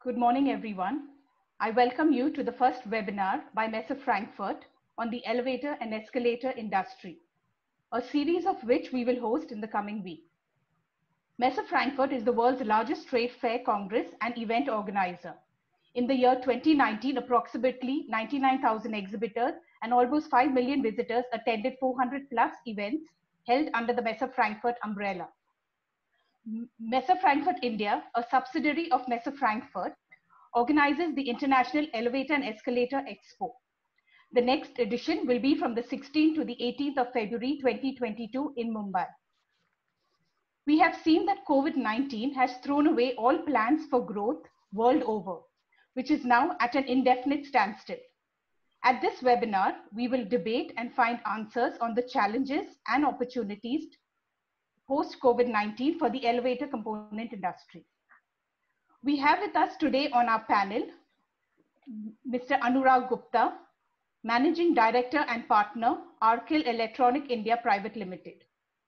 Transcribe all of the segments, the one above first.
Good morning, everyone. I welcome you to the first webinar by Messe Frankfurt on the elevator and escalator industry, a series of which we will host in the coming week. Messe Frankfurt is the world's largest trade fair, congress, and event organizer. In the year 2019, approximately 99,000 exhibitors and almost 5 million visitors attended 400 plus events held under the Messe Frankfurt umbrella. Messe Frankfurt India, a subsidiary of Messe Frankfurt, organizes the International Elevator and Escalator Expo. The next edition will be from the 16th to the 18th of February 2022 in Mumbai. We have seen that COVID-19 has thrown away all plans for growth world over, which is now at an indefinite standstill. At this webinar, we will debate and find answers on the challenges and opportunities post-COVID-19 for the elevator component industry. We have with us today on our panel, Mr. Anurag Gupta, Managing Director and Partner, Arkell Electronic India Private Limited.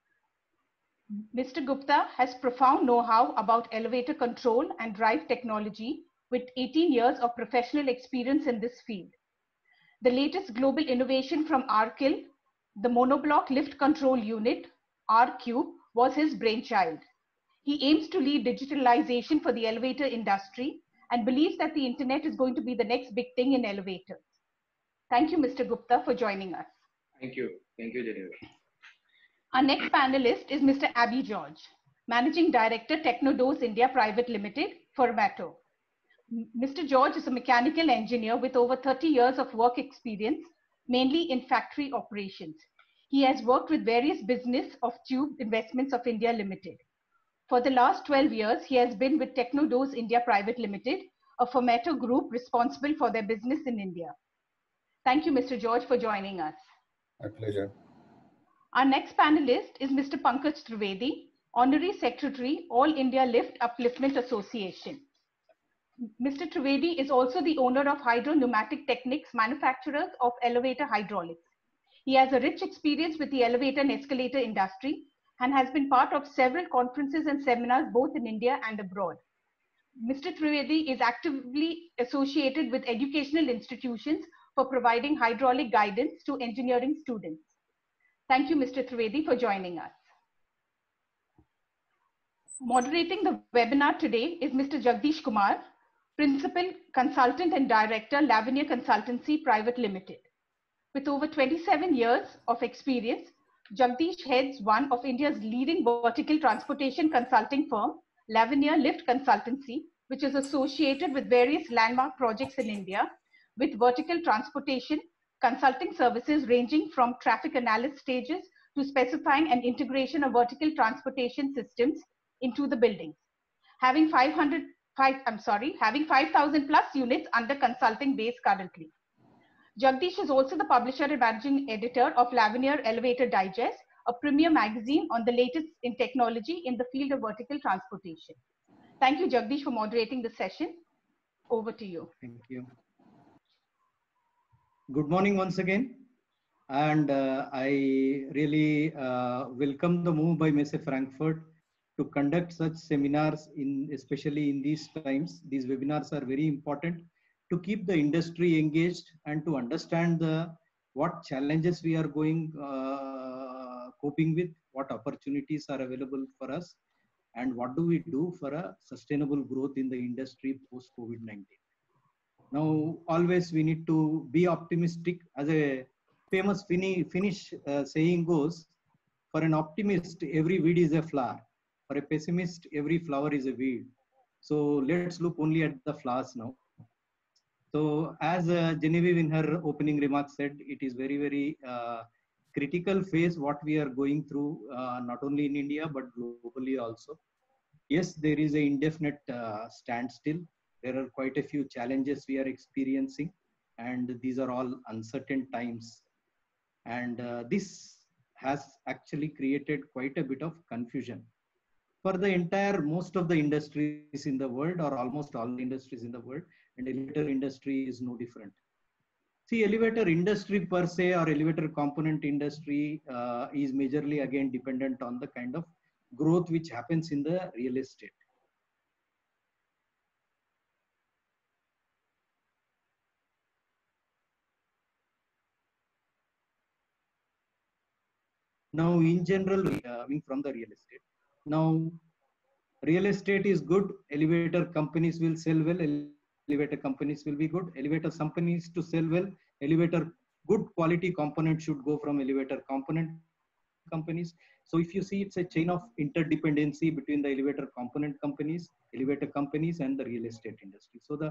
Mr. Gupta has profound know-how about elevator control and drive technology with 18 years of professional experience in this field. The latest global innovation from Arkell, the monoblock lift control unit, R-Cube, was his brainchild. He aims to lead digitalization for the elevator industry and believes that the internet is going to be the next big thing in elevators. Thank you, Mr. Gupta, for joining us. Thank you. Thank you, Jennifer. Our next panelist is Mr. Abhi George, Managing Director, Technodos India Private Limited, Formato. Mr. George is a mechanical engineer with over 30 years of work experience, mainly in factory operations. He has worked with various business of Tube Investments of India Limited. For the last 12 years, he has been with Technodos India Private Limited, a Formato group responsible for their business in India. Thank you, Mr. George, for joining us. My pleasure. Our next panelist is Mr. Pankaj Trivedi, Honorary Secretary, All India Lift Upliftment Association. Mr. Trivedi is also the owner of Hydro Pneumatic Techniques, manufacturers of elevator hydraulics. He has a rich experience with the elevator and escalator industry and has been part of several conferences and seminars both in India and abroad. Mr. Trivedi is actively associated with educational institutions for providing hydraulic guidance to engineering students. Thank you, Mr. Trivedi, for joining us. Moderating the webinar today is Mr. Jagdish Kumar, Principal Consultant and Director, Lavinier Consultancy Private Limited. With over 27 years of experience, Jagdish heads one of India's leading vertical transportation consulting firm, Lavinier Lift Consultancy, which is associated with various landmark projects in India with vertical transportation consulting services ranging from traffic analysis stages to specifying and integration of vertical transportation systems into the buildings. Having 5,000 plus units under consulting base currently. Jagdish is also the publisher and managing editor of Lavinier Elevator Digest, a premier magazine on the latest in technology in the field of vertical transportation. Thank you, Jagdish, for moderating the session. Over to you. Thank you. Good morning once again. And I really welcome the move by Messe Frankfurt to conduct such seminars, especially in these times. These webinars are very important to keep the industry engaged and to understand what challenges we are coping with, what opportunities are available for us, and what do we do for a sustainable growth in the industry post COVID-19. Now, always we need to be optimistic. As a famous Finnish saying goes, for an optimist, every weed is a flower. For a pessimist, every flower is a weed. So let's look only at the flowers now. So as Genevieve in her opening remarks said, it is very, very critical phase what we are going through, not only in India, but globally also. Yes, there is an indefinite standstill. There are quite a few challenges we are experiencing, and these are all uncertain times. And this has actually created quite a bit of confusion for the most of the industries in the world, or almost all the industries in the world, and elevator industry is no different. See, elevator industry per se, or elevator component industry is majorly again dependent on the kind of growth which happens in the real estate. Now, in general, from the real estate. Now, real estate is good. Elevator companies will sell well. Elevator companies will be good. Elevator companies to sell well. Elevator good quality component should go from elevator component companies. So if you see, it's a chain of interdependency between the elevator component companies, elevator companies, and the real estate industry. So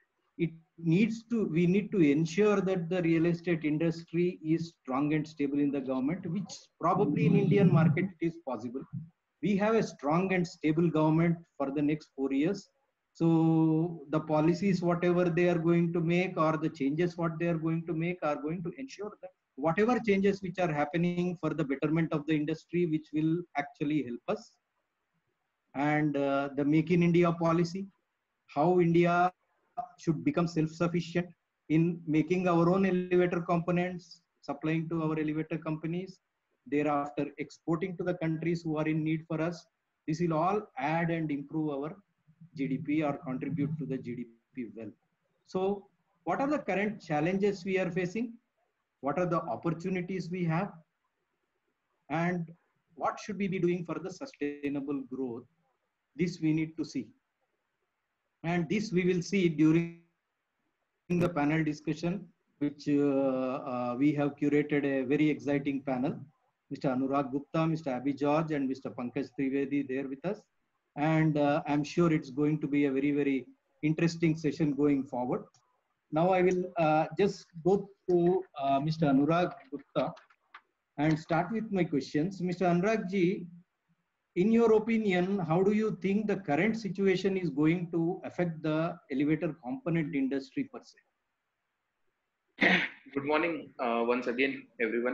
we need to ensure that the real estate industry is strong and stable in the government, which probably in Indian market it is possible. We have a strong and stable government for the next 4 years. So the policies, whatever they are going to make, or the changes what they are going to make, are going to ensure that whatever changes which are happening for the betterment of the industry, which will actually help us. And the Make in India policy, how India should become self-sufficient in making our own elevator components, supplying to our elevator companies, thereafter exporting to the countries who are in need for us. This will all add and improve our GDP or contribute to the GDP well. So what are the current challenges we are facing? What are the opportunities we have? And what should we be doing for the sustainable growth? This we need to see. And this we will see during the panel discussion, which we have curated a very exciting panel. Mr. Anurag Gupta, Mr. Abhi George, and Mr. Pankaj Trivedi there with us. And I'm sure it's going to be a very, very interesting session going forward. Now I will just go to Mr. Anurag Gupta and start with my questions. Mr. Anurag ji, in your opinion, how do you think the current situation is going to affect the elevator component industry per se? Good morning once again, everyone.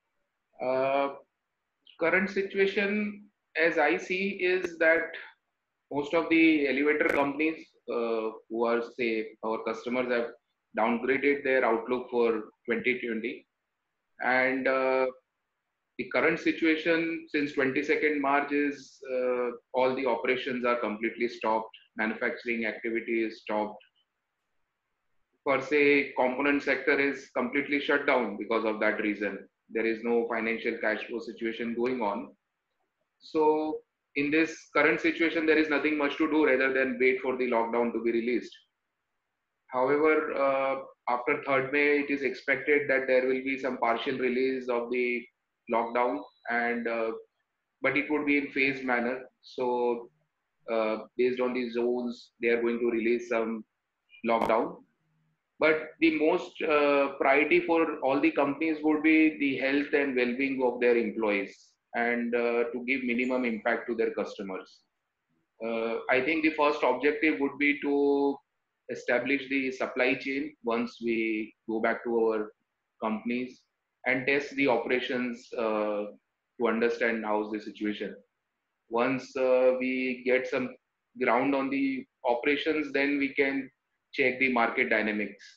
Current situation, as I see, is that most of the elevator companies who are, say, our customers have downgraded their outlook for 2020. And the current situation since 22nd March is all the operations are completely stopped. Manufacturing activity is stopped. Per se, component sector is completely shut down because of that reason. There is no financial cash flow situation going on. So in this current situation, there is nothing much to do rather than wait for the lockdown to be released. However, after 3rd May, it is expected that there will be some partial release of the lockdown, and but it would be in phased manner. So based on the zones, they are going to release some lockdown. But the most priority for all the companies would be the health and well-being of their employees, and to give minimum impact to their customers. I think the first objective would be to establish the supply chain once we go back to our companies and test the operations to understand how's the situation. Once we get some ground on the operations, then we can check the market dynamics.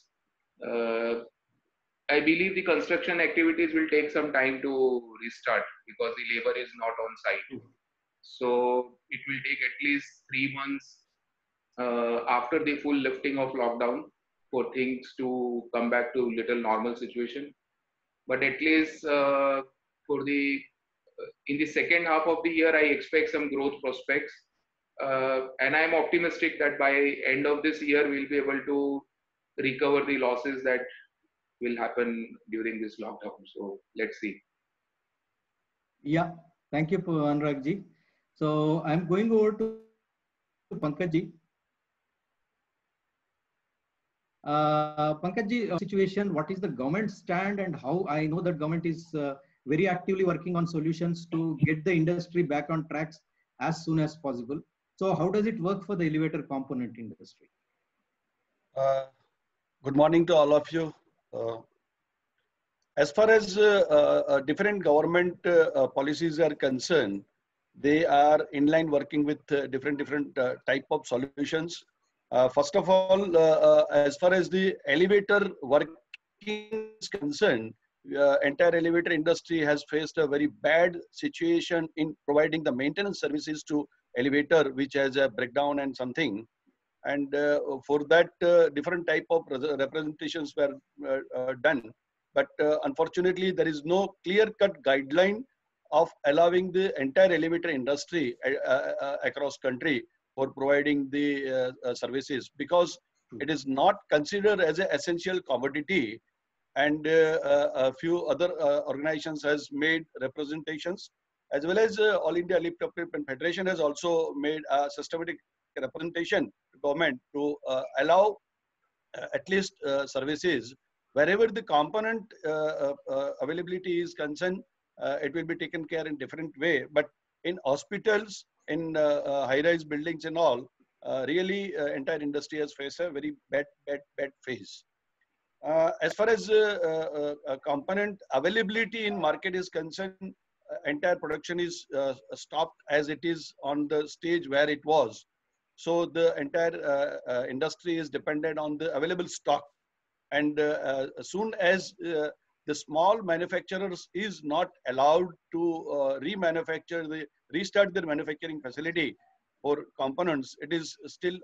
I believe the construction activities will take some time to restart because the labor is not on site. So it will take at least 3 months after the full lifting of lockdown for things to come back to little normal situation. But at least for the in the second half of the year, I expect some growth prospects, and I'm optimistic that by end of this year we'll be able to recover the losses that will happen during this lockdown. So let's see. Yeah, thank you, Anurag ji. So I'm going over to Pankaj ji. Pankaj ji, situation, what is the government stand, and how I know that government is very actively working on solutions to get the industry back on tracks as soon as possible. So how does it work for the elevator component industry? Good morning to all of you. As far as different government policies are concerned, they are in line working with different type of solutions. First of all, as far as the elevator working is concerned, entire elevator industry has faced a very bad situation in providing the maintenance services to elevator, which has a breakdown and something. And for that, different type of representations were done. But unfortunately, there is no clear-cut guideline of allowing the entire elevator industry across country for providing the services, because it is not considered as an essential commodity. And a few other organizations has made representations, as well as All India Lift Equipment Federation has also made a systematic representation to government to allow at least services wherever the component availability is concerned. It will be taken care in different way, but in hospitals, in high-rise buildings and all, really entire industry has faced a very bad phase. As far as component availability in market is concerned, entire production is stopped as it is on the stage where it was. So the entire industry is dependent on the available stock. And as soon as the small manufacturers is not allowed to restart their manufacturing facility for components, it is still,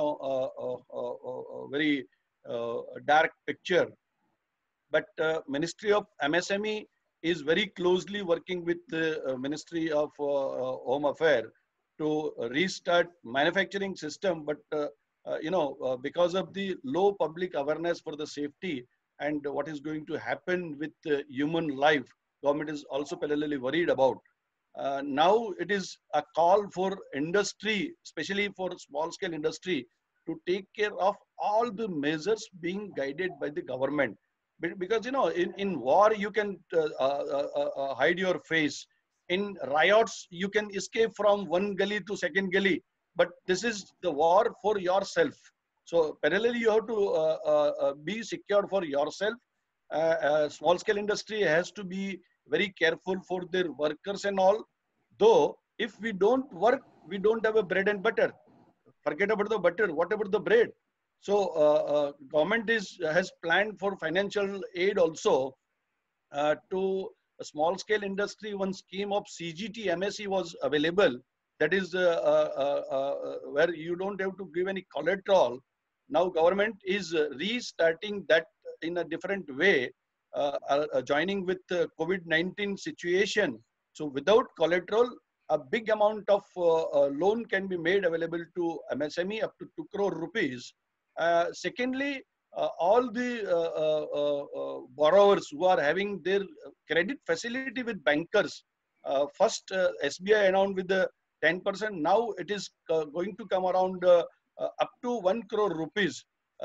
very dark picture. But Ministry of MSME is very closely working with the Ministry of Home Affairs to restart manufacturing system. But because of the low public awareness for the safety and what is going to happen with human life, government is also parallelly worried about. Now it is a call for industry, especially for small scale industry, to take care of all the measures being guided by the government. Because in war you can hide your face. In riots you can escape from one gully to second gully. But this is the war for yourself. So parallelly you have to be secure for yourself. Small scale industry has to be very careful for their workers and all. Though if we don't work, we don't have a bread and butter. Forget about the butter, what about the bread? So government has planned for financial aid also to a small scale industry. One scheme of CGT MSE was available. That is where you don't have to give any collateral. Now government is restarting that in a different way, joining with the COVID-19 situation. So without collateral, a big amount of loan can be made available to MSME up to 2 crore rupees. Secondly, all the borrowers who are having their credit facility with bankers, first SBI announced with the 10%. Now it is going to come around up to 1 crore rupees.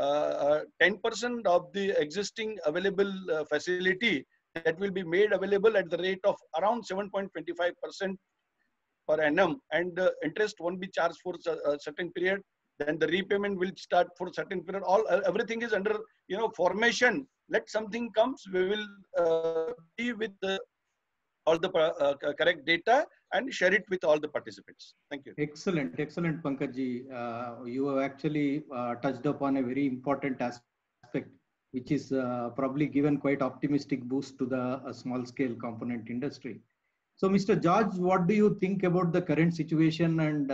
10% of the existing available facility that will be made available at the rate of around 7.25% per annum, and interest won't be charged for a certain period. Then the repayment will start for a certain period. Everything is under formation. Let something comes, we will be with all the correct data and share it with all the participants. Thank you. Excellent, Pankajji. You have actually touched upon a very important aspect, which is probably given quite optimistic boost to the small scale component industry. So, Mr. George, what do you think about the current situation, and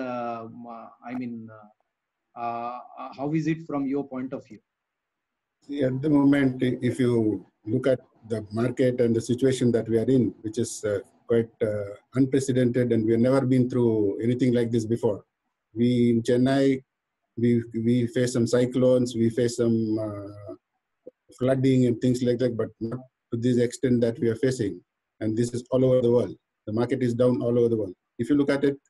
how is it from your point of view? See, at the moment, if you look at the market and the situation that we are in, which is quite unprecedented, and we have never been through anything like this before. We in Chennai, we face some cyclones, we face some flooding and things like that, but not to this extent that we are facing. And this is all over the world. The market is down all over the world. If you look at it,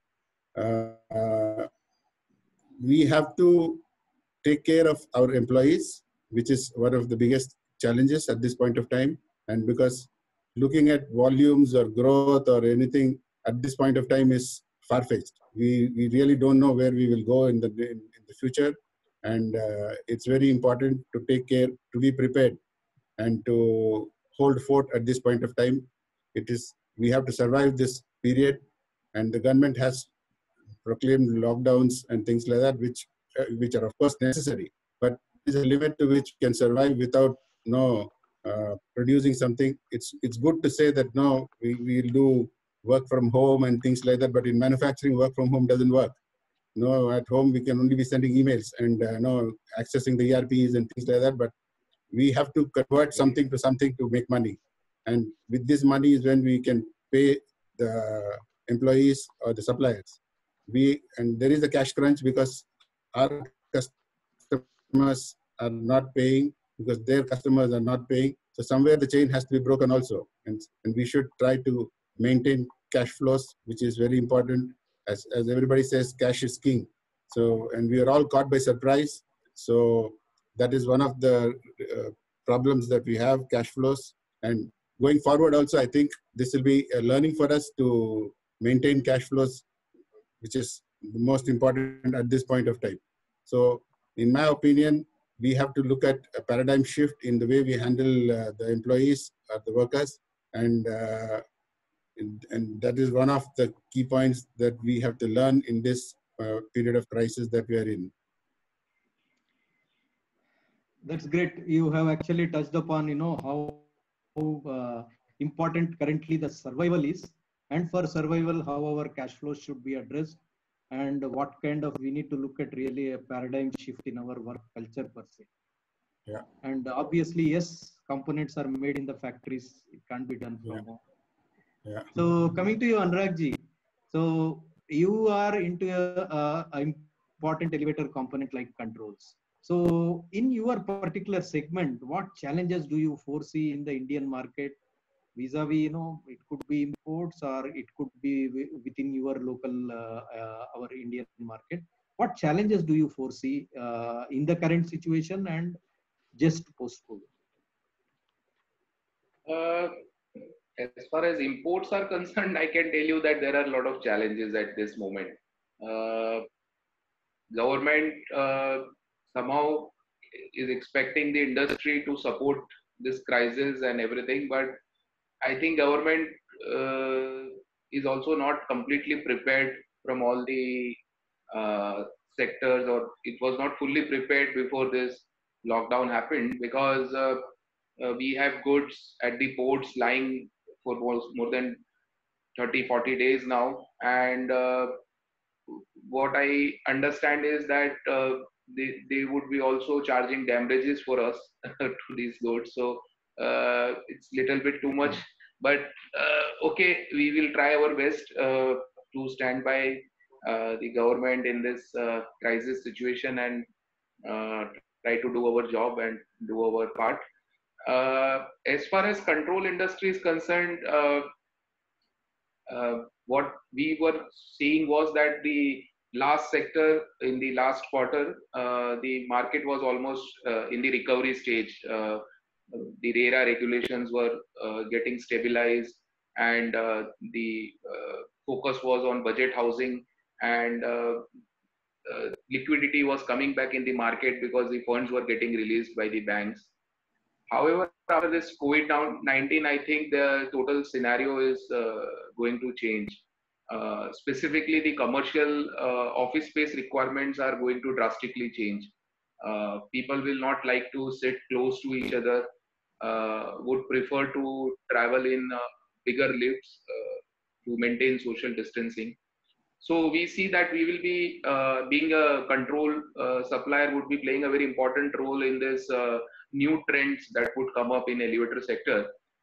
we have to take care of our employees, which is one of the biggest challenges at this point of time. And because looking at volumes or growth or anything at this point of time is far-fetched. We really don't know where we will go in the future. And it's very important to take care, to be prepared and to hold fort at this point of time. We have to survive this period, and the government has proclaimed lockdowns and things like that, which are of course necessary, but there is a limit to which we can survive without producing something. It's good to say that we will do work from home and things like that, but in manufacturing, work from home doesn't work. At home we can only be sending emails and accessing the ERPs and things like that, but we have to convert something to make money. And with this money is when we can pay the employees or the suppliers. And there is a cash crunch because our customers are not paying, because their customers are not paying. So somewhere the chain has to be broken also. And we should try to maintain cash flows, which is very important. As everybody says, cash is king. So, and we are all caught by surprise. So that is one of the problems that we have, cash flows. And going forward also, I think this will be a learning for us to maintain cash flows, which is the most important at this point of time. So in my opinion, we have to look at a paradigm shift in the way we handle the employees or the workers. And that is one of the key points that we have to learn in this period of crisis that we are in. That's great. You have actually touched upon, how important currently the survival is, and for survival, how our cash flows should be addressed, and what kind of we need to look at really a paradigm shift in our work culture per se. Yeah. And obviously, yes, components are made in the factories. It can't be done from home. Yeah. So coming to you, Anuragji. So you are into a important elevator component like controls. So in your particular segment, what challenges do you foresee in the Indian market vis-a-vis, it could be imports or it could be within your local, our Indian market? What challenges do you foresee in the current situation and just post-COVID? As far as imports are concerned, I can tell you that there are a lot of challenges at this moment. Government somehow is expecting the industry to support this crisis and everything, but I think government is also not completely prepared from all the sectors, or it was not fully prepared before this lockdown happened, because we have goods at the ports lying for more than 30-40 days now, and what I understand is that they would be also charging damages for us to these goods. So it's little bit too much, but okay, we will try our best to stand by the government in this crisis situation, and try to do our job and do our part. As far as control industry is concerned, what we were seeing was that the last sector in the last quarter, the market was almost in the recovery stage. The RERA regulations were getting stabilized, and the focus was on budget housing, and liquidity was coming back in the market because the funds were getting released by the banks. However, after this COVID-19, I think the total scenario is going to change. Specifically, the commercial office space requirements are going to drastically change. People will not like to sit close to each other, would prefer to travel in bigger lifts to maintain social distancing. So we see that we will be being a control supplier would be playing a very important role in this new trends that would come up in elevator sector.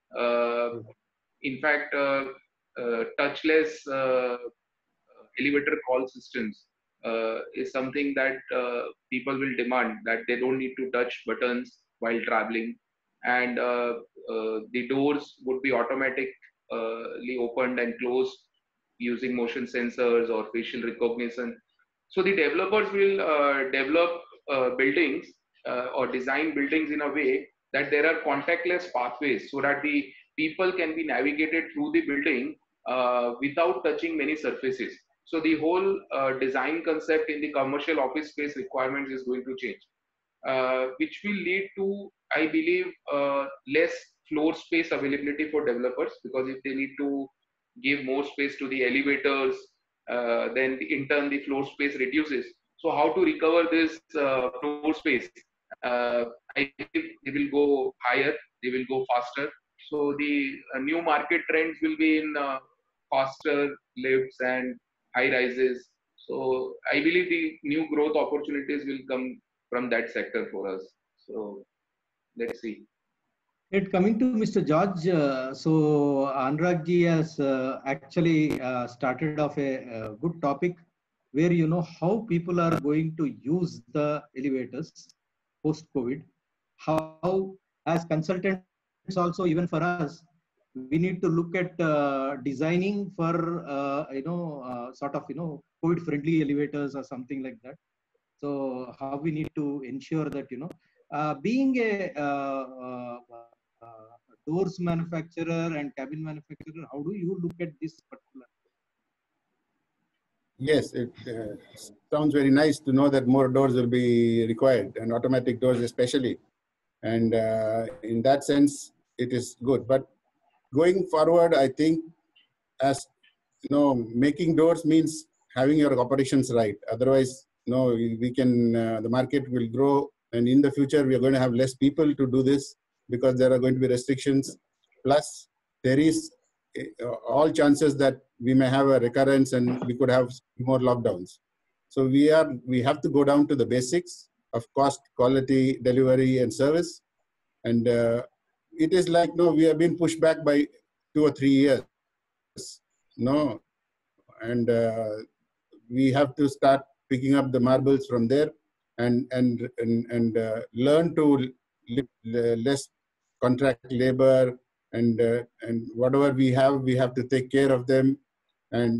In fact, touchless elevator call systems is something that people will demand, that they don't need to touch buttons while traveling, and the doors would be automatically opened and closed using motion sensors or facial recognition. So the developers will develop buildings or design buildings in a way that there are contactless pathways, so that the people can be navigated through the building without touching many surfaces. So the whole design concept in the commercial office space requirements is going to change, which will lead to, I believe, less floor space availability for developers, because if they need to give more space to the elevators, then in turn the floor space reduces. So how to recover this floor space? I think they will go higher, they will go faster. So the new market trends will be in faster lifts and high rises. So I believe the new growth opportunities will come from that sector for us. So let's see. Coming to Mr. George, so Anurag ji has actually started off a good topic where how people are going to use the elevators post-COVID. How, as consultants, also even for us, we need to look at designing for sort of COVID-friendly elevators or something like that. So how we need to ensure that being a doors manufacturer and cabin manufacturer, how do you look at this particular? Yes, it sounds very nice to know that more doors will be required, and automatic doors especially. And in that sense, it is good. But going forward, I think, as making doors means having your operations right. Otherwise, we can the market will grow, and in the future we are going to have less people to do this because there are going to be restrictions. Plus, there is all chances that we may have a recurrence and we could have more lockdowns. So we have to go down to the basics of cost, quality, delivery, and service. And it is like we have been pushed back by 2 or 3 years. And we have to start picking up the marbles from there and learn to live less contract labor, and whatever we have to take care of them, and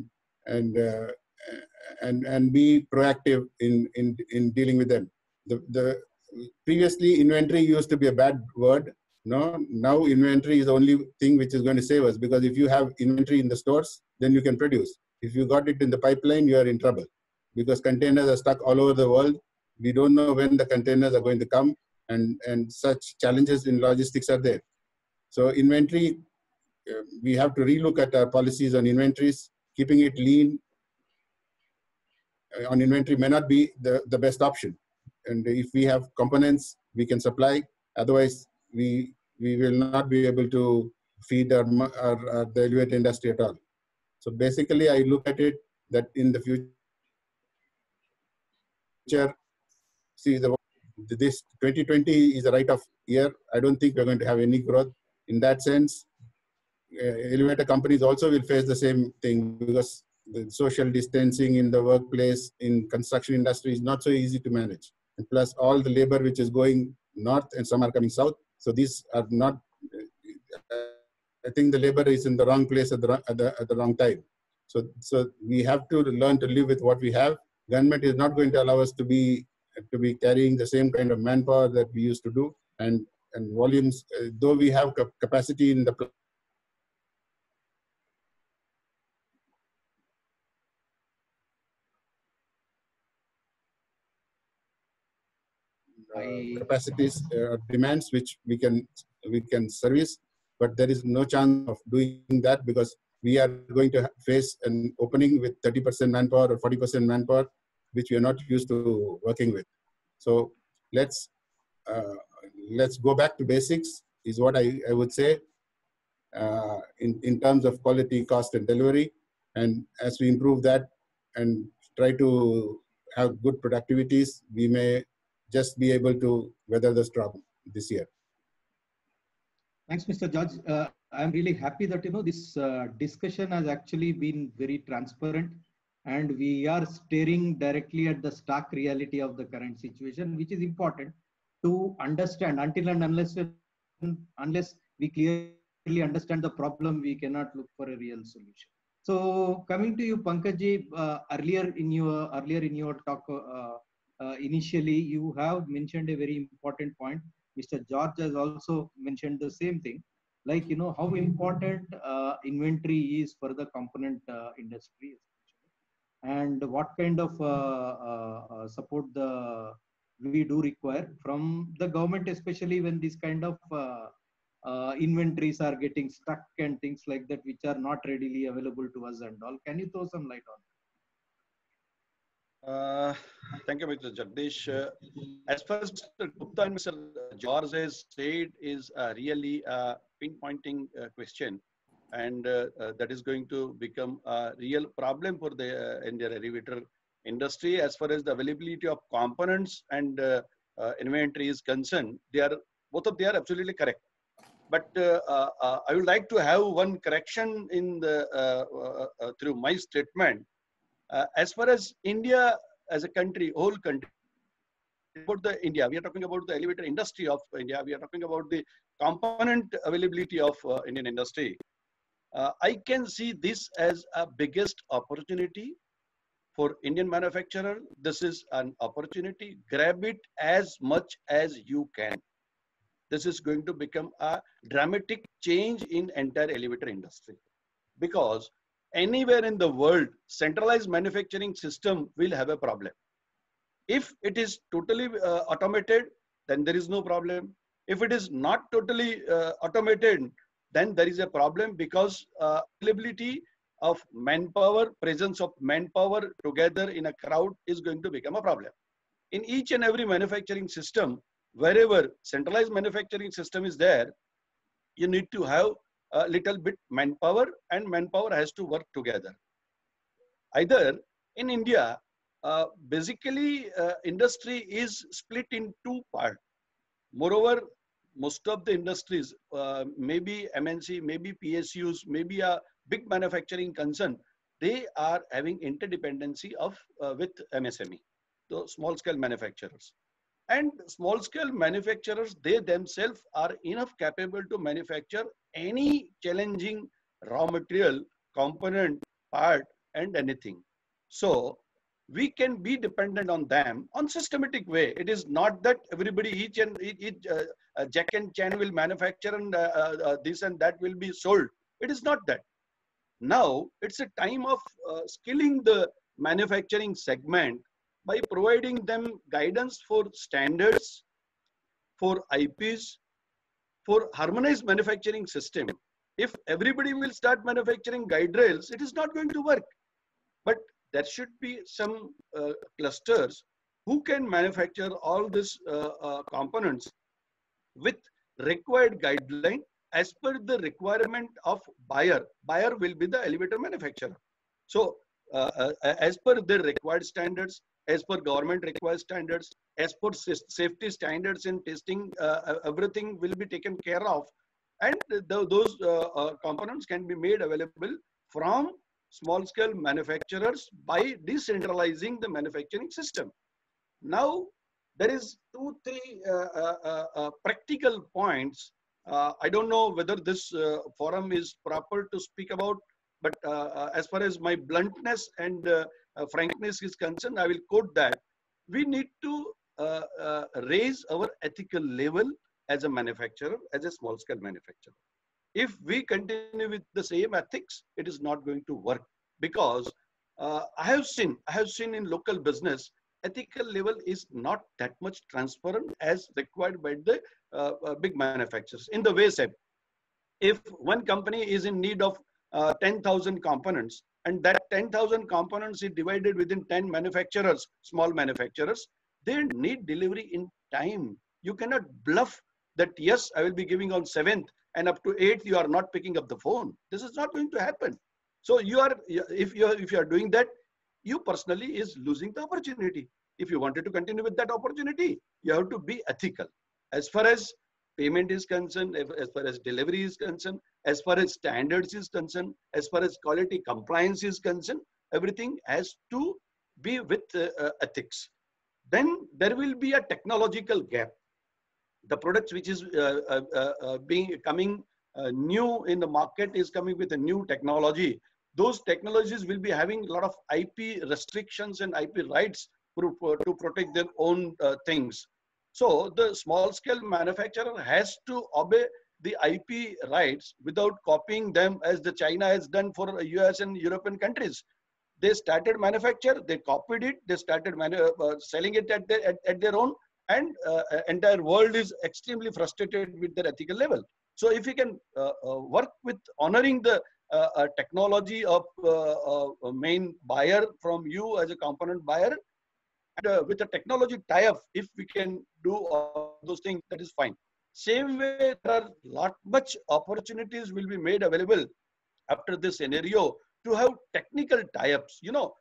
be proactive in dealing with them. The previously inventory used to be a bad word. Now inventory is the only thing which is going to save us, because if you have inventory in the stores, then you can produce. If you got it in the pipeline, you are in trouble, because containers are stuck all over the world. We don't know when the containers are going to come, and such challenges in logistics are there. So inventory, we have to relook at our policies on inventories. Keeping it lean on inventory may not be the best option. And if we have components, we can supply. Otherwise, we will not be able to feed the elevator industry at all. So basically, I look at it that in the future, see, this 2020 is a write-off year. I don't think we're going to have any growth. In that sense, elevator companies also will face the same thing, because the social distancing in the workplace, in construction industry, is not so easy to manage. And plus all the labor which is going north and some are coming south. So these are not, I think the labor is in the wrong place at the wrong time. So we have to learn to live with what we have. Government is not going to allow us to be carrying the same kind of manpower that we used to do, and volumes, though we have capacity in the capacities demands which we can service, but there is no chance of doing that, because we are going to face an opening with 30% manpower or 40% manpower, which we are not used to working with. So let's go back to basics, is what I would say, in terms of quality, cost, and delivery. And as we improve that and try to have good productivities, we may just be able to weather the storm this year. Thanks, Mr. George. I'm really happy that this discussion has actually been very transparent, and we are staring directly at the stark reality of the current situation, which is important to understand. Until and unless we clearly understand the problem, we cannot look for a real solution. So coming to you, Pankaj, earlier in your talk, initially you have mentioned a very important point. Mr. George has also mentioned the same thing, like how important inventory is for the component industry, and what kind of support we do require from the government, especially when these kind of inventories are getting stuck and things like that, which are not readily available to us and all. Can you throw some light on that? Thank you, Mr. Jagdish. As far as Mr. Gupta and Mr. George has said, is really a pinpointing question, and that is going to become a real problem for the Indian elevator industry. As far as the availability of components and inventory is concerned, both of them are absolutely correct. But I would like to have one correction in the through my statement. As far as India as a country, whole country, about the India, we are talking about the elevator industry of India. We are talking about the component availability of Indian industry. I can see this as a biggest opportunity for Indian manufacturer. This is an opportunity. Grab it as much as you can. This is going to become a dramatic change in entire elevator industry, because anywhere in the world, centralized manufacturing system will have a problem. If it is totally automated, then there is no problem. If it is not totally automated, then there is a problem, because availability of manpower, presence of manpower together in a crowd is going to become a problem. In each and every manufacturing system, wherever centralized manufacturing system is there, you need to have a little bit manpower, and manpower has to work together. Either in India, basically industry is split in two parts. Moreover, most of the industries, maybe MNC, maybe PSUs, maybe a big manufacturing concern, they are having interdependency of with MSME, the small scale manufacturers. And small scale manufacturers, they themselves are enough capable to manufacture any challenging raw material, component, part, and anything. So we can be dependent on them on systematic way. It is not that everybody, each Jack and Chan will manufacture, and this and that will be sold. It is not that. Now it's a time of skilling the manufacturing segment by providing them guidance for standards, for IPs, for harmonized manufacturing system. If everybody will start manufacturing guide rails, it is not going to work. But there should be some clusters who can manufacture all these components with required guideline as per the requirement of buyer. Buyer will be the elevator manufacturer. So as per the required standards, as per government required standards, as per safety standards in testing, everything will be taken care of. And those components can be made available from small scale manufacturers by decentralizing the manufacturing system. Now, there is 2-3 practical points. I don't know whether this forum is proper to speak about, but as far as my bluntness and frankness is concerned, I will quote that. We need to raise our ethical level as a manufacturer, as a small scale manufacturer. If we continue with the same ethics, it is not going to work, because I have seen in local business, ethical level is not that much transparent as required by the big manufacturers. In the way, say, if one company is in need of 10,000 components, and that 10,000 components is divided within 10 manufacturers, small manufacturers, they need delivery in time. You cannot bluff that, yes, I will be giving on 7th, and up to 8th, you are not picking up the phone. This is not going to happen. So you are, if you are doing that, you personally is losing the opportunity. If you wanted to continue with that opportunity, you have to be ethical. As far as payment is concerned, as far as delivery is concerned, as far as standards is concerned, as far as quality compliance is concerned, everything has to be with ethics. Then there will be a technological gap. The products which is coming new in the market is coming with a new technology. Those technologies will be having a lot of IP restrictions and IP rights to protect their own things. So the small scale manufacturer has to obey the IP rights without copying them, as the China has done for US and European countries. They started manufacture, they copied it, they started selling it at their own, and entire world is extremely frustrated with their ethical level. So if we can work with honoring the technology of a main buyer from you as a component buyer, and with a technology tie-up, if we can do all those things, that is fine. Same way, there are much opportunities will be made available after this scenario to have technical tie-ups. You know,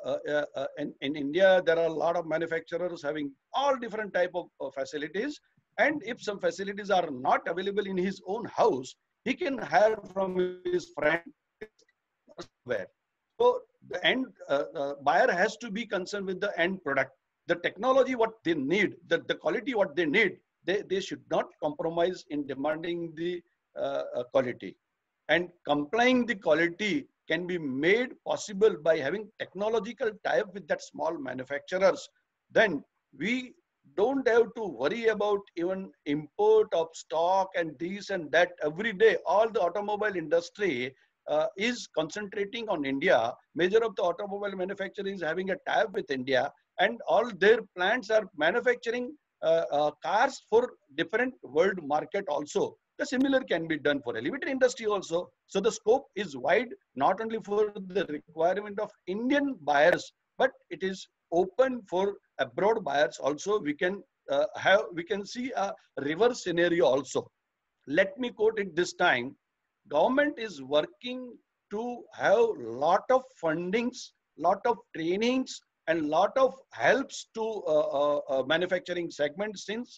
in India, there are a lot of manufacturers having all different type of facilities. And if some facilities are not available in his own house, he can hire from his friend or somewhere. So the end buyer has to be concerned with the end product. The technology, what they need, the quality, what they need, they should not compromise in demanding the quality. And complying the quality can be made possible by having technological tie-up with that small manufacturers. Then we don't have to worry about even import of stock and this and that every day. All the automobile industry is concentrating on India. Major of the automobile manufacturing is having a tie-up with India, and all their plants are manufacturing cars for different world market also. The similar can be done for elevator industry also. So the scope is wide, not only for the requirement of Indian buyers, but it is open for abroad buyers also. We can see a reverse scenario also. Let me quote it this time. Government is working to have lot of fundings, lot of trainings, and lot of helps to manufacturing segment since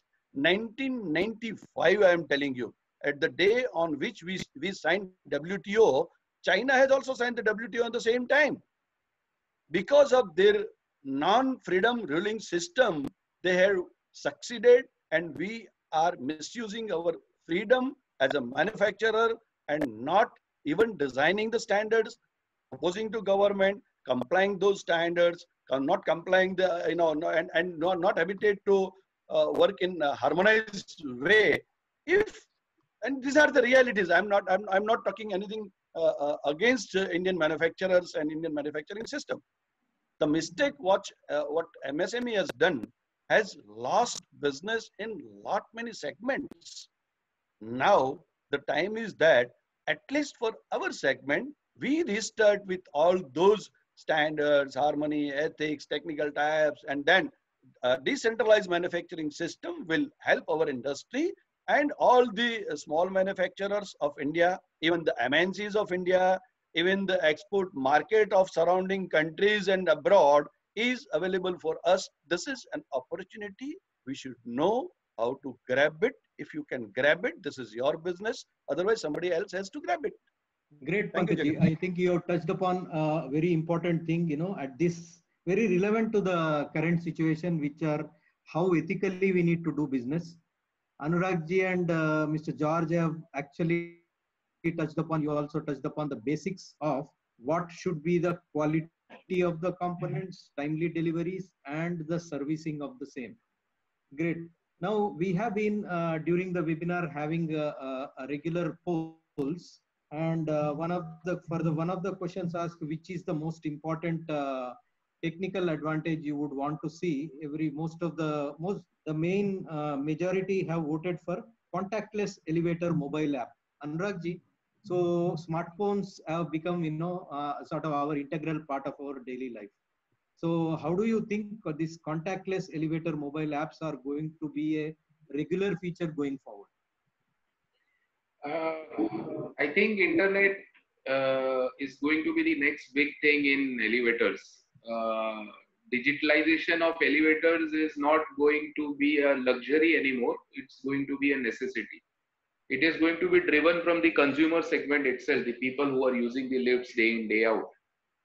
1995. I am telling you, at the day on which we signed WTO, China has also signed the WTO at the same time. Because of their non-freedom ruling system, they have succeeded, and we are misusing our freedom as a manufacturer and not even designing the standards, opposing to government, complying those standards, not complying the, and not habited to work in a harmonized way. And these are the realities. I'm not talking anything against Indian manufacturers and Indian manufacturing system. The mistake what MSME has done has lost business in lot many segments. Now the time is that at least for our segment, we restart with all those standards, harmony, ethics, technical types, and then decentralized manufacturing system will help our industry and all the small manufacturers of India, even the MNCs of India, even the export market of surrounding countries and abroad is available for us. This is an opportunity. We should know how to grab it. If you can grab it, this is your business. Otherwise, somebody else has to grab it. Great, Pankaj. I think you have touched upon a very important thing, at this very relevant to the current situation, which are how ethically we need to do business. Anurag ji and Mr. George have actually touched upon, you also touched upon the basics of what should be the quality of the components, timely deliveries, and the servicing of the same. Great. Now we have been during the webinar having a regular polls, and one of the questions asked, which is the most important technical advantage you would want to see. The main majority have voted for contactless elevator mobile app. Anurag ji, so smartphones have become sort of our integral part of our daily life. So how do you think these contactless elevator mobile apps are going to be a regular feature going forward? I think internet is going to be the next big thing in elevators. Digitalization of elevators is not going to be a luxury anymore. It's going to be a necessity. It is going to be driven from the consumer segment itself, the people who are using the lifts day in, day out.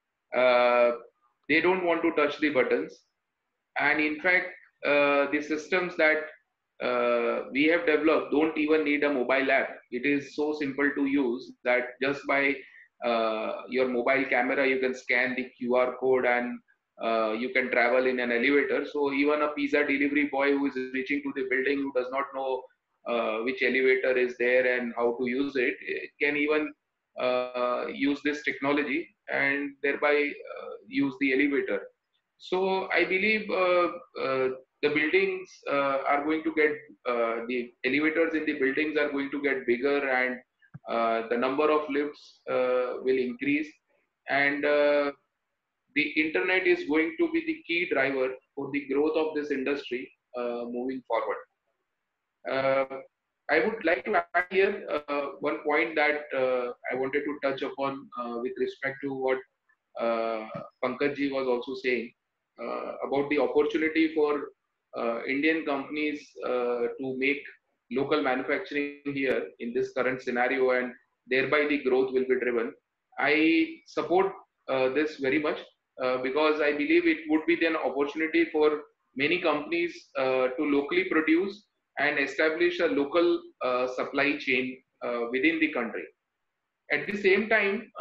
They don't want to touch the buttons. And in fact, the systems that we have developed don't even need a mobile app. It is so simple to use that just by your mobile camera, you can scan the QR code and you can travel in an elevator. So even a pizza delivery boy who is reaching to the building, who does not know which elevator is there and how to use it, can even use this technology and thereby use the elevator. So I believe the buildings are going to get, the elevators in the buildings are going to get bigger, and the number of lifts will increase, and the internet is going to be the key driver for the growth of this industry moving forward. I would like to add here one point that I wanted to touch upon with respect to what Pankaj ji was also saying about the opportunity for Indian companies to make local manufacturing here in this current scenario, and thereby the growth will be driven. I support this very much because I believe it would be an opportunity for many companies to locally produce and establish a local supply chain within the country. At the same time,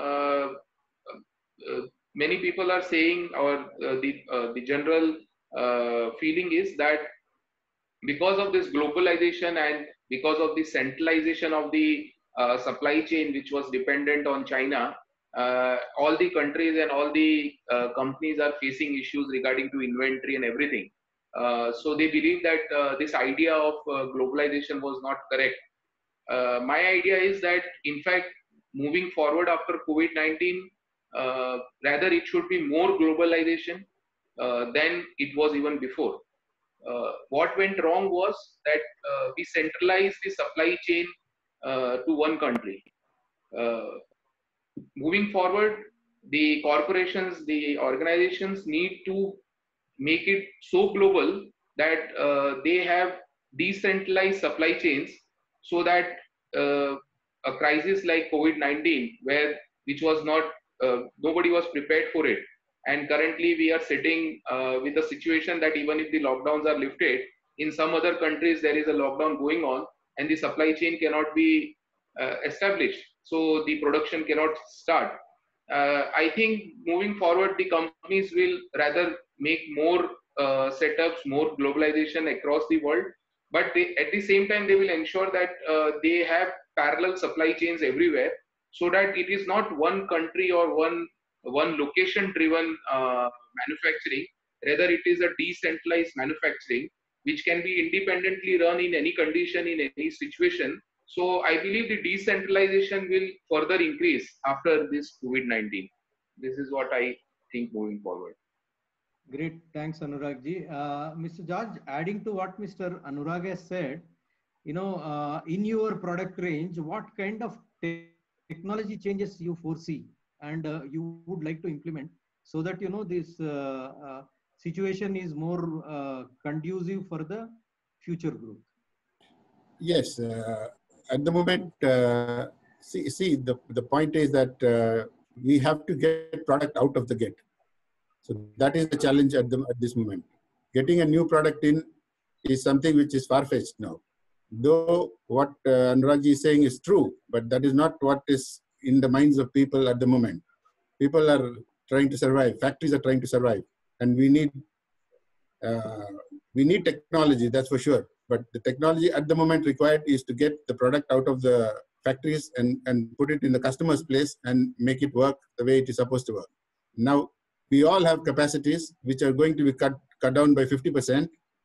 many people are saying, or the general feeling is that because of this globalization and because of the centralization of the supply chain, which was dependent on China, all the countries and all the companies are facing issues regarding to inventory and everything. So they believe that this idea of globalization was not correct. My idea is that, in fact, moving forward after COVID-19, rather it should be more globalization than it was even before. What went wrong was that we centralized the supply chain to one country. Moving forward, the corporations, the organizations need to make it so global that they have decentralized supply chains, so that a crisis like COVID-19, which was not, nobody was prepared for it. And currently we are sitting with a situation that even if the lockdowns are lifted, in some other countries there is a lockdown going on and the supply chain cannot be established. So the production cannot start. I think moving forward, the companies will rather make more setups, more globalization across the world. But at the same time, they will ensure that they have parallel supply chains everywhere, so that it is not one country or one location driven manufacturing. Rather, it is a decentralized manufacturing which can be independently run in any condition, in any situation. So I believe the decentralization will further increase after this COVID-19. This is what I think moving forward. Great, thanks Anurag ji. Mr. George, adding to what Mr. Anurag has said, in your product range, what kind of technology changes you foresee and you would like to implement so that this situation is more conducive for the future growth? Yes, at the moment, the point is that we have to get product out of the gate. So that is the challenge at this moment. Getting a new product in is something which is far-fetched now. Though what Anurag ji is saying is true, but that is not what is in the minds of people at the moment. People are trying to survive. Factories are trying to survive, and we need technology, that's for sure. But the technology at the moment required is to get the product out of the factories and put it in the customer's place and make it work the way it is supposed to work. Now, we all have capacities which are going to be cut down by 50%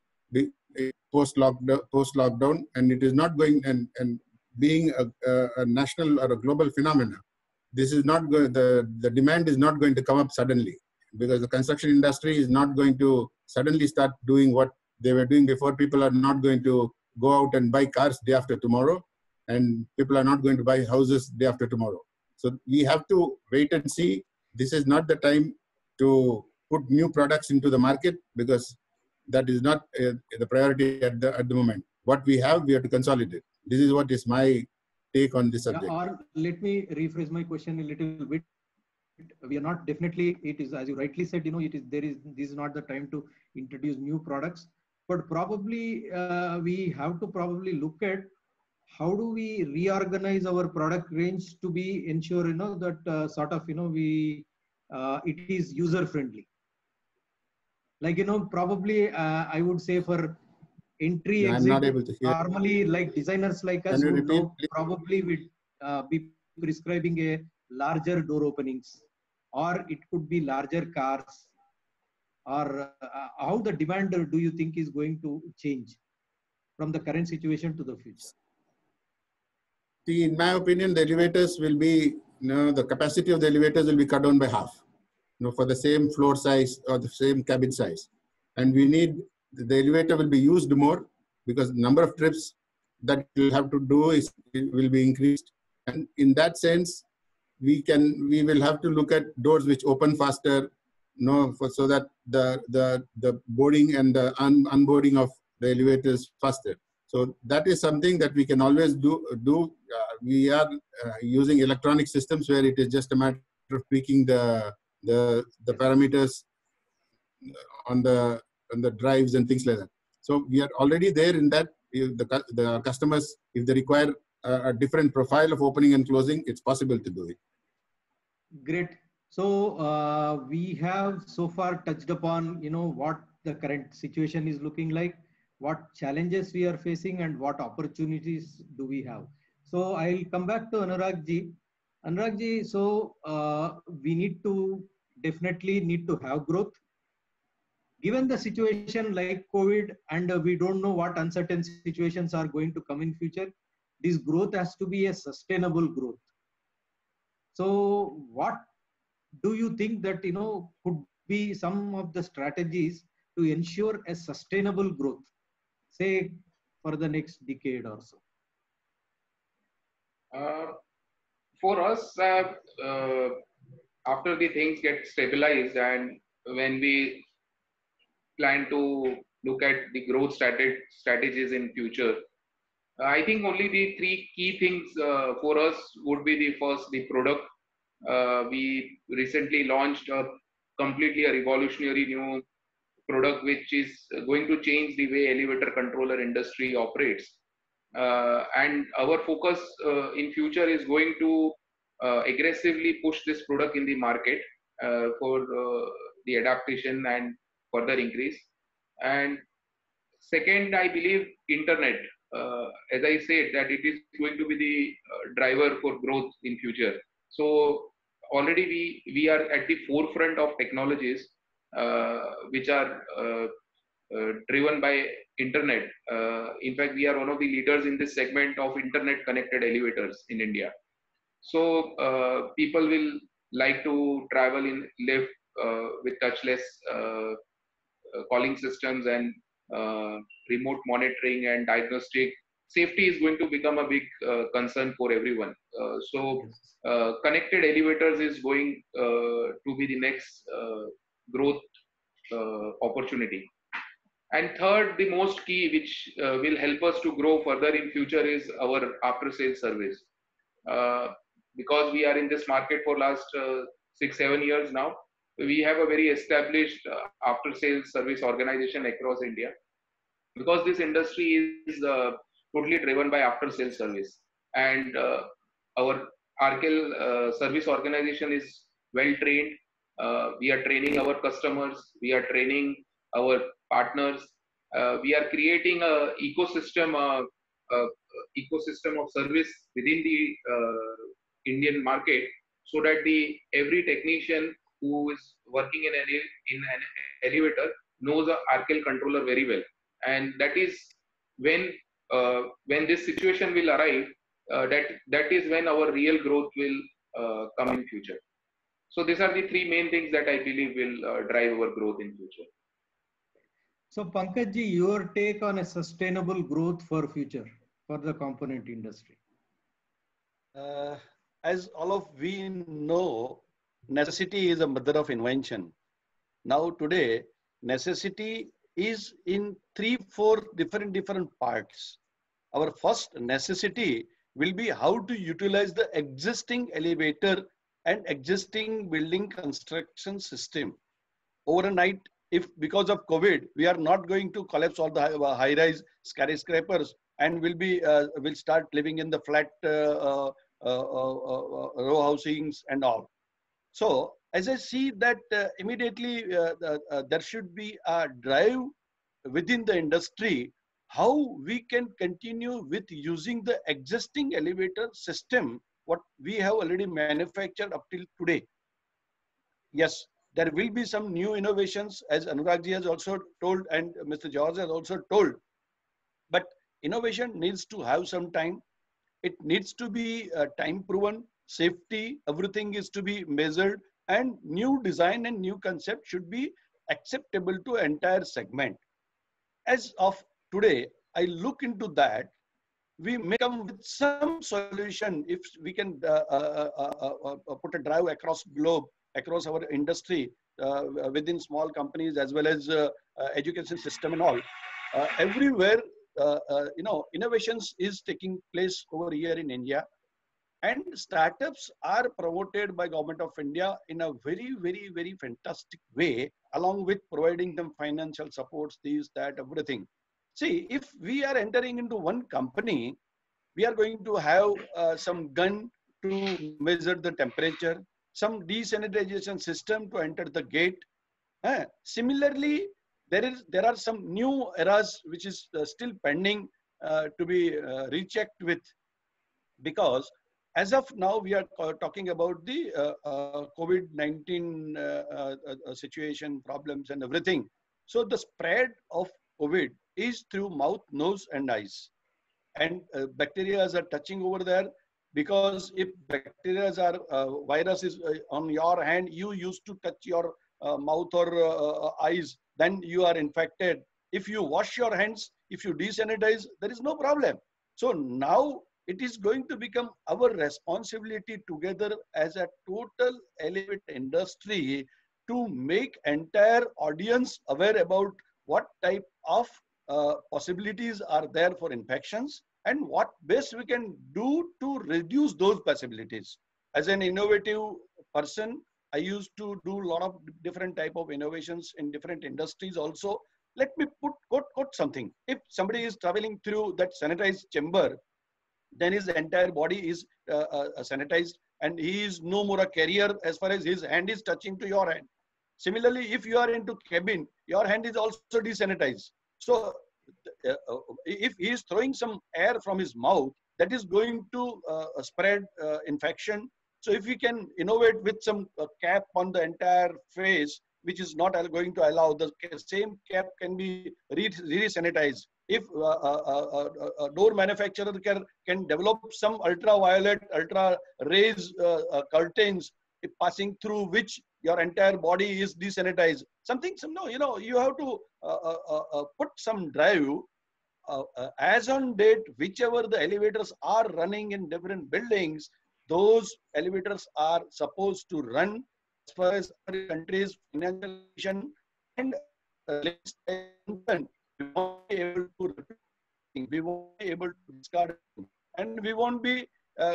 post-lockdown, and it is not going, and being a national or a global phenomenon, this is not going, the demand is not going to come up suddenly, because the construction industry is not going to suddenly start doing what they were doing before. People are not going to go out and buy cars day after tomorrow, and people are not going to buy houses day after tomorrow. So we have to wait and see. This is not the time to put new products into the market, because that is not the priority at the moment. What we have to consolidate. This is what is my take on this subject. Or let me rephrase my question a little bit. We are not, definitely it is, as you rightly said, this is not the time to introduce new products, but probably we have to probably look at how do we reorganize our product range to be ensure that it is user friendly. Like probably I would say for entry exit, I'm not able to hear. Normally like designers like us would probably be prescribing a larger door openings, or it could be larger cars, or how the demand do you think is going to change from the current situation to the future? See, in my opinion, the elevators will be, the capacity of the elevators will be cut down by half, for the same floor size or the same cabin size. And we need, the elevator will be used more, because the number of trips that we'll have to do will be increased. And in that sense, we will have to look at doors which open faster, so that the boarding and the unboarding of the elevator is faster. So that is something that we can always do. We are using electronic systems where it is just a matter of tweaking the parameters on the drives and things like that. So we are already there in that. The customers, if they require a different profile of opening and closing, it's possible to do it. Great. So we have so far touched upon, what the current situation is looking like, what challenges we are facing, and what opportunities do we have. So I'll come back to Anurag ji. Anurag ji, so we definitely need to have growth. Given the situation like COVID, and we don't know what uncertain situations are going to come in future, this growth has to be a sustainable growth. So what do you think that, could be some of the strategies to ensure a sustainable growth, say for the next decade or so? For us, after the things get stabilized and when we plan to look at the growth strategies in future, I think only the three key things for us would be the first, the product. We recently launched completely a revolutionary new product which is going to change the way elevator controller industry operates. And our focus in future is going to aggressively push this product in the market for the adaptation and further increase. And second, I believe internet, as I said, that it is going to be the driver for growth in future. So already we are at the forefront of technologies which are driven by internet. In fact, we are one of the leaders in this segment of internet connected elevators in India. So people will like to travel in lift with touchless calling systems and remote monitoring and diagnostic. Safety is going to become a big concern for everyone. Connected elevators is going to be the next growth opportunity. And third, the most key, which will help us to grow further in future, is our after-sales service. Because we are in this market for last 6-7 years now, we have a very established after-sales service organization across India. Because this industry is totally driven by after-sales service, and our RKL service organization is well trained. We are training our customers. We are training our partners. We are creating a ecosystem of service within the Indian market, so that every technician who is working in an elevator knows a RKL controller very well. And that is when this situation will arrive, that is when our real growth will come in future. So these are the three main things that I believe will drive our growth in future. So Pankaj ji, your take on a sustainable growth for future for the component industry? As all of we know, necessity is a mother of invention. Now today, necessity is in 3-4 different parts. Our first necessity will be how to utilize the existing elevator and existing building construction system. Overnight, if because of COVID, we are not going to collapse all the high-rise skyscrapers and will start living in the flat row housings and all. So as I see that immediately there should be a drive within the industry how we can continue with using the existing elevator system what we have already manufactured up till today. Yes, there will be some new innovations, as Anurag ji has also told and Mr. George has also told. But innovation needs to have some time. It needs to be time proven. Safety, everything is to be measured, and new design and new concept should be acceptable to entire segment. As of today, I look into that. We may come with some solution if we can put a drive across globe, across our industry, within small companies as well as education system and all. Everywhere, innovations is taking place over here in India, and startups are promoted by Government of India in a very, very, very fantastic way, along with providing them financial supports, these, that, everything. See, if we are entering into one company, we are going to have some gun to measure the temperature, some desanitization system to enter the gate. Similarly, there are some new eras which is still pending to be rechecked with, because as of now we are talking about the COVID-19 situation, problems and everything. So the spread of COVID is through mouth, nose and eyes, and bacteria are touching over there. Because if bacteria are virus is on your hand, you used to touch your mouth or eyes, then you are infected. If you wash your hands, if you desanitize, there is no problem. So now it is going to become our responsibility together as a total elevator industry to make entire audience aware about what type of possibilities are there for infections and what best we can do to reduce those possibilities. As an innovative person, I used to do a lot of different type of innovations in different industries also. Let me quote something. If somebody is traveling through that sanitized chamber, then his entire body is sanitized and he is no more a carrier as far as his hand is touching to your hand. Similarly, if you are into cabin, your hand is also desanitized. So if he is throwing some air from his mouth, that is going to spread infection. So if we can innovate with some cap on the entire face, which is not going to allow, the same cap can be re-sanitized. If a door manufacturer can develop some ultraviolet, ultra rays curtains passing through which your entire body is desanitized. You have to put some drive. As on date, whichever the elevators are running in different buildings, those elevators are supposed to run as far as our country's financial condition and we won't be able to we won't be able to discard, and we won't be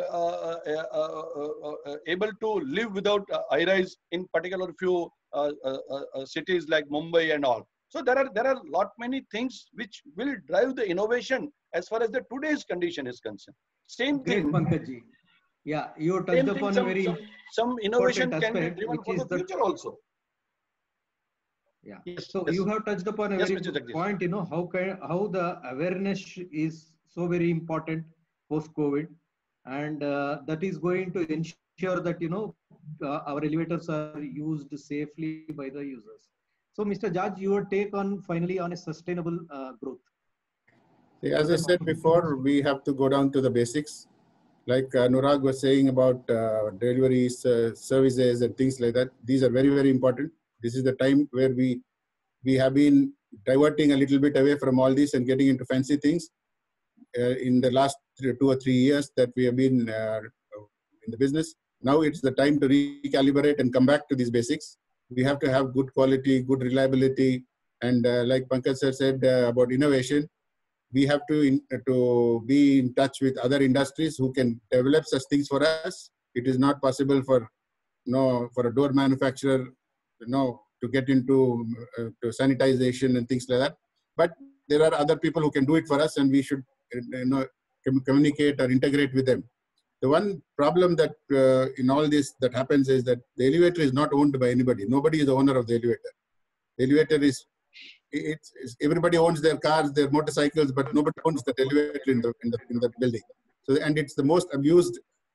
able to live without high-rise in particular few cities like Mumbai and all. So there are lot many things which will drive the innovation as far as the today's condition is concerned. Same thing. Pankaj. Yeah, you touched upon a very some innovation can be driven for the future also. Yeah. Yes, so yes. You have touched upon a very good point. How the awareness is so very important post COVID, and that is going to ensure that our elevators are used safely by the users. So, Mr. Jaj, your take on finally on a sustainable growth. As I said before, we have to go down to the basics. Like Anurag was saying about deliveries, services and things like that. These are very, very important. This is the time where we have been diverting a little bit away from all this and getting into fancy things. In the last 2 or 3 years that we have been in the business, now it's the time to recalibrate and come back to these basics. We have to have good quality, good reliability, and like Pankaj sir said about innovation, we have to be in touch with other industries who can develop such things for us. It is not possible for a door manufacturer to get into to sanitization and things like that. But there are other people who can do it for us, and we should communicate or integrate with them. The one problem that in all this that happens is that the elevator is not owned by anybody. Nobody is the owner of the elevator. The elevator is everybody owns their cars, their motorcycles, but nobody owns the elevator in the building. So, and it's the most abused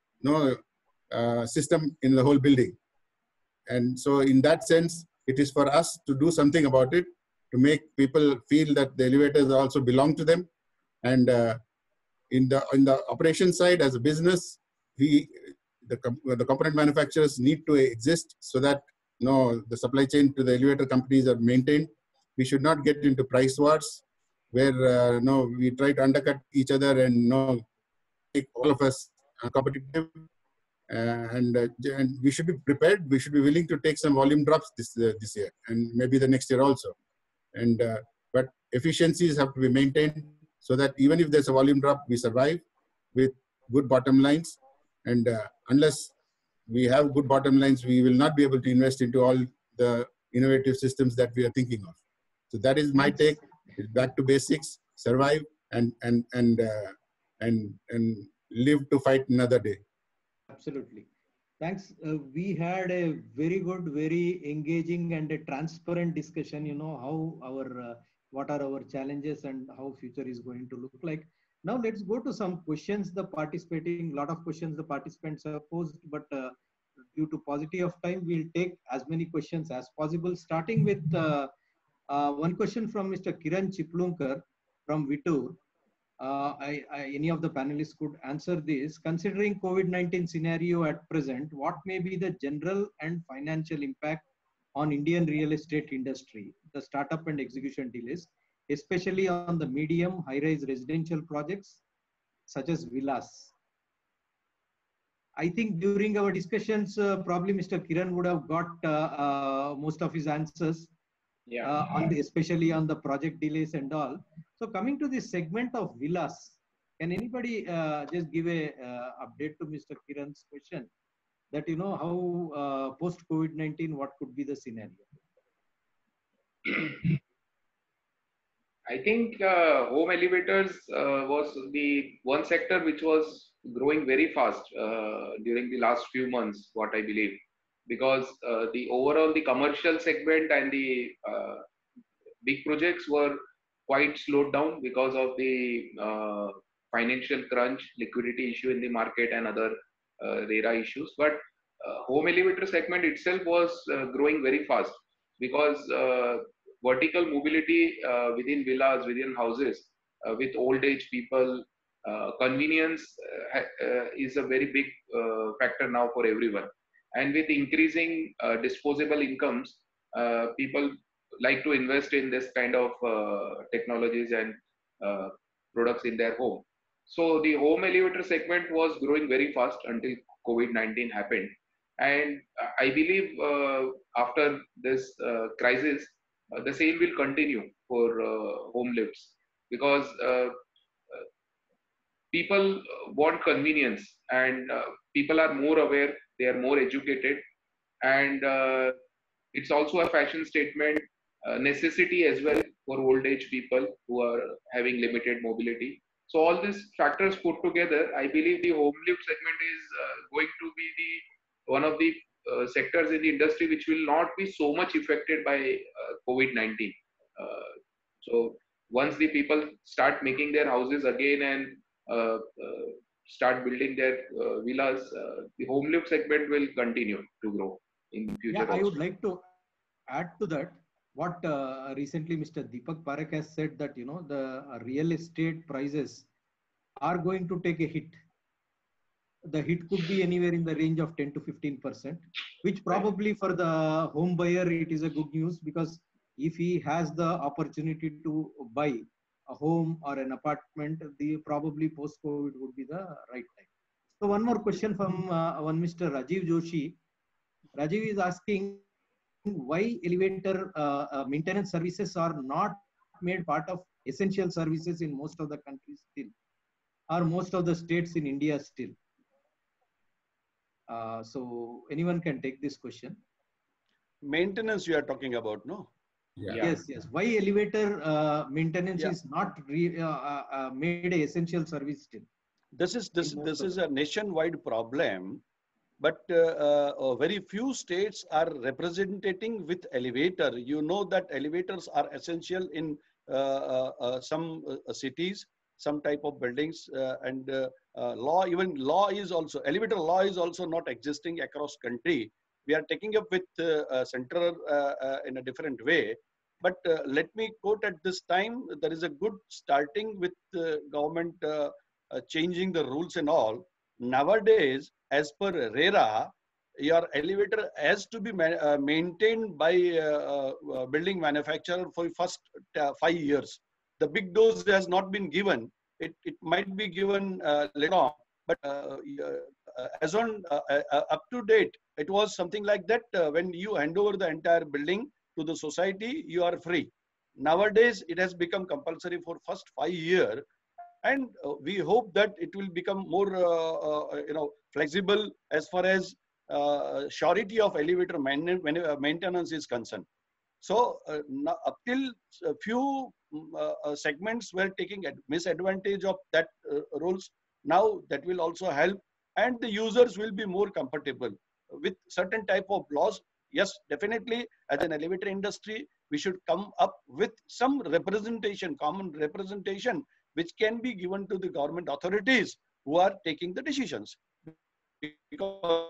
system in the whole building. And so, in that sense, it is for us to do something about it, to make people feel that the elevators also belong to them. And in the operation side, as a business, the component manufacturers need to exist so that the supply chain to the elevator companies are maintained. We should not get into price wars where we try to undercut each other and make all of us competitive. And we should be prepared. We should be willing to take some volume drops this year and maybe the next year also. And but efficiencies have to be maintained so that even if there's a volume drop, we survive with good bottom lines. And unless we have good bottom lines, we will not be able to invest into all the innovative systems that we are thinking of. So that is my take. It's back to basics, survive, and live to fight another day. Absolutely. Thanks. We had a very good, very engaging and a transparent discussion, how our, what are our challenges and how future is going to look like. Now let's go to some questions a lot of questions the participants have posed, but due to paucity of time, we'll take as many questions as possible, starting with one question from Mr. Kiran Chiplunkar from Vittur. Any of the panelists could answer this. Considering COVID-19 scenario at present, what may be the general and financial impact on Indian real estate industry, the startup and execution delays, especially on the medium high-rise residential projects such as villas? I think during our discussions, probably Mr. Kiran would have got most of his answers, especially on the project delays and all. So coming to this segment of villas, can anybody just give a update to Mr. Kiran's question that, how post COVID-19, what could be the scenario? I think home elevators was the one sector which was growing very fast during the last few months, what I believe, because the commercial segment and the big projects were quite slowed down because of the financial crunch, liquidity issue in the market and other RERA issues. But home elevator segment itself was growing very fast because vertical mobility within villas, within houses, with old age people, convenience is a very big factor now for everyone. And with increasing disposable incomes, people like to invest in this kind of technologies and products in their home. So the home elevator segment was growing very fast until COVID-19 happened. And I believe after this crisis, the same will continue for home lifts, because people want convenience, and people are more aware, they are more educated, and it's also a fashion statement, necessity as well for old age people who are having limited mobility. So all these factors put together, I believe the home lift segment is going to be one of the sectors in the industry which will not be so much affected by COVID-19. So once the people start making their houses again and start building their villas, the home lift segment will continue to grow in future. Yeah, I would like to add to that what recently Mr. Deepak Parekh has said, that the real estate prices are going to take a hit. The hit could be anywhere in the range of 10 to 15%, which probably for the home buyer, it is a good news, because if he has the opportunity to buy a home or an apartment, the probably post-COVID would be the right time. So one more question from one Mr. Rajiv Joshi. Rajiv is asking why elevator maintenance services are not made part of essential services in most of the countries still, or most of the states in India still. So anyone can take this question. Maintenance you are talking about, no? Yeah. Yes. Why elevator maintenance is not made an essential service still? This is a nationwide problem, but very few states are representing with elevator. You know that elevators are essential in some cities, some type of buildings, and law is also, elevator law is also not existing across country. We are taking up with center in a different way. But let me quote at this time, there is a good starting with government changing the rules and all. Nowadays, as per RERA, your elevator has to be maintained by building manufacturer for first 5 years. The big dose has not been given. It might be given later on, but as on up to date, it was something like that. When you hand over the entire building to the society, you are free. Nowadays, it has become compulsory for first 5 years, and we hope that it will become more, flexible as far as surety of elevator maintenance is concerned. So up till a few segments were taking misadvantage of that rules. Now that will also help, and the users will be more comfortable with certain type of laws. Yes, definitely, as an elevator industry, we should come up with some representation, common representation, which can be given to the government authorities who are taking the decisions. Because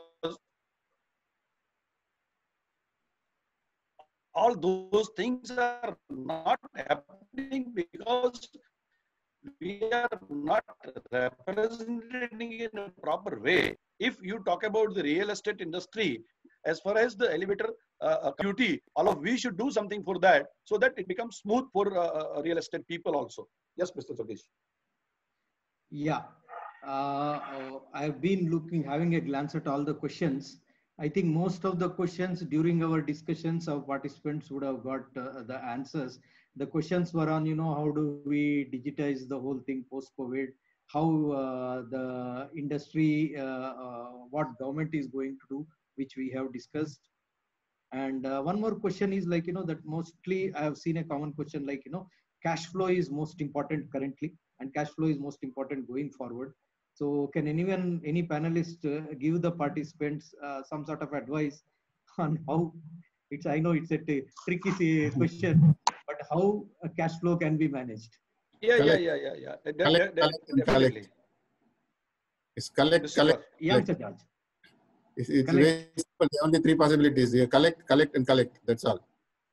all those things are not happening because we are not representing in a proper way. If you talk about the real estate industry, as far as the elevator community, all of we should do something for that, so that it becomes smooth for real estate people also. Yes, Mr. Satish. Yeah, I've been having a glance at all the questions. I think most of the questions during our discussions of participants would have got the answers. The questions were on, how do we digitize the whole thing post-COVID? How the industry, what government is going to do, which we have discussed. And one more question is like, that mostly I have seen a common question like, cash flow is most important currently, and cash flow is most important going forward. So can any panelist give the participants some sort of advice on how I know it's a tricky question, but how a cash flow can be managed? Yeah. Collect. It's collect. Yeah, Mr. George. It's very simple. There are only three possibilities. You collect, and collect. That's all.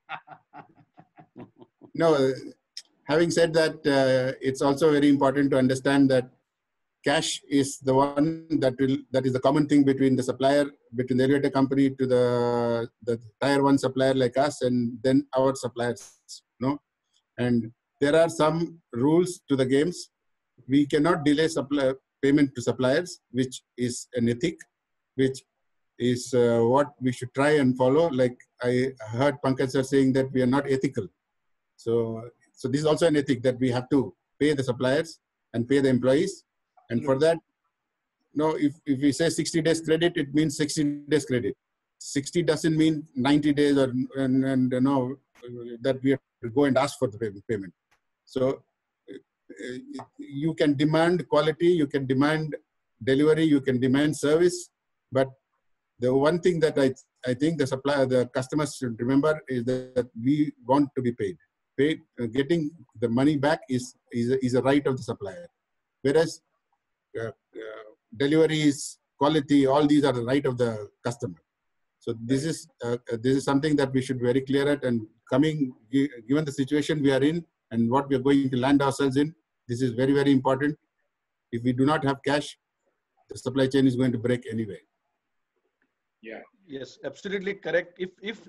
No, having said that, it's also very important to understand that cash is the one that is the common thing between the supplier, between the elevator company to the tier 1 supplier like us, and then our suppliers. And there are some rules to the games. We cannot delay payment to suppliers, which is an ethic, which is what we should try and follow. Like I heard Pankaj sir saying that we are not ethical. So this is also an ethic, that we have to pay the suppliers and pay the employees. And for that, if we say 60 days credit, it means 60 days credit. 60 doesn't mean 90 days that we have to go and ask for the payment. So you can demand quality, you can demand delivery, you can demand service. But the one thing that I think the customers should remember is that we want to be paid. Getting the money back is a right of the supplier. Whereas deliveries, quality, all these are the right of the customer. So this is something that we should be very clear at. And given the situation we are in and what we are going to land ourselves in, this is very, very important. If we do not have cash, the supply chain is going to break anyway. Yeah. Yes, absolutely correct. If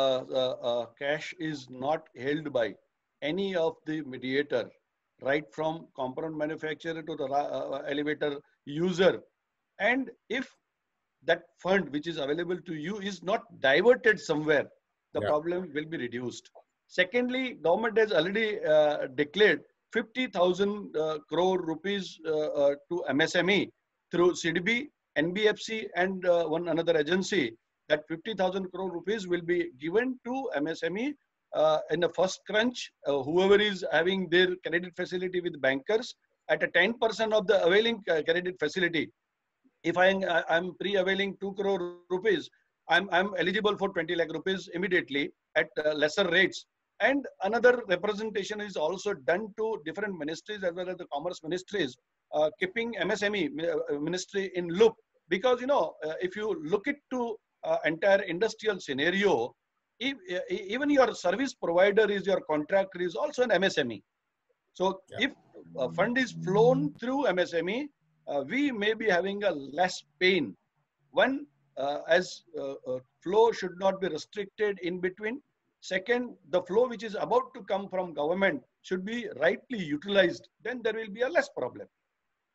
cash is not held by any of the mediator, right from component manufacturer to the elevator user, and if that fund which is available to you is not diverted somewhere, the problem will be reduced. Secondly, government has already declared 50,000 crore rupees to MSME through CDB, NBFC, and one another agency. That 50,000 crore rupees will be given to MSME in the first crunch. Whoever is having their credit facility with bankers at a 10% of the availing credit facility. If I'm pre-availing 2 crore rupees, I'm eligible for 20 lakh rupees immediately at lesser rates. And another representation is also done to different ministries as well as the commerce ministries, keeping MSME ministry in loop. Because, if you look into entire industrial scenario, even your service provider is your contractor is also an MSME. So if a fund is flown through MSME, we may be having a less pain. One, as flow should not be restricted in between. Second, the flow which is about to come from government should be rightly utilized. Then there will be a less problem.